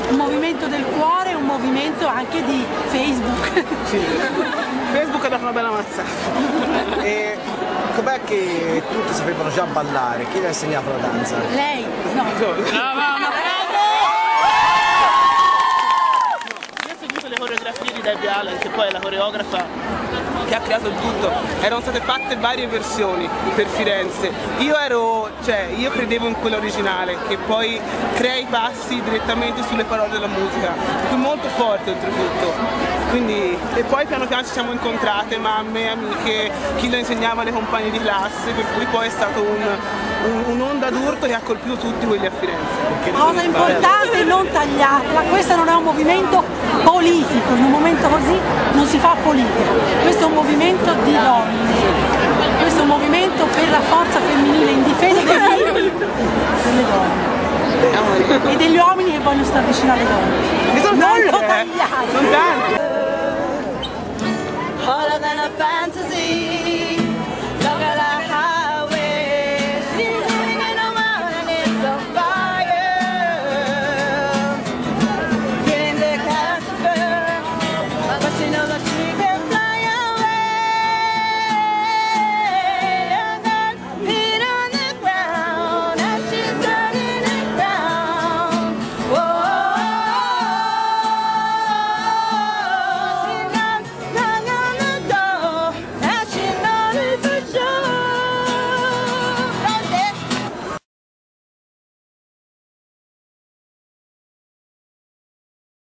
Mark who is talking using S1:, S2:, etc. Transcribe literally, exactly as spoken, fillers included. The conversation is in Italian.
S1: un movimento del cuore, un movimento anche di Facebook.
S2: Sì, Facebook ha dato una bella mazzata.
S3: E com'è che tutti sapevano già ballare? Chi vi ha insegnato la danza?
S1: Lei? No.
S2: Io ho seguito le coreografie di Debbie Allen, che poi è la coreografa che ha creato il tutto. Erano state fatte varie versioni per Firenze. Io ero, cioè, io credevo in quella originale, che poi crea i passi direttamente sulle parole della musica, molto forte oltretutto. Quindi, e poi piano piano ci siamo incontrate, mamme, amiche, chi lo insegnava alle compagne di classe, per cui poi è stato un, un, un'onda d'urto che ha colpito tutti quelli a Firenze.
S1: Cosa importante, non tagliarla, questo non è un movimento politico, in un momento così non si fa politica, questo è un movimento di donne, questo è un movimento per la forza femminile in difesa dei diritti delle donne e degli uomini che vogliono stare vicino alle donne.
S2: Non
S1: lo tagliate!
S2: Sono tanti!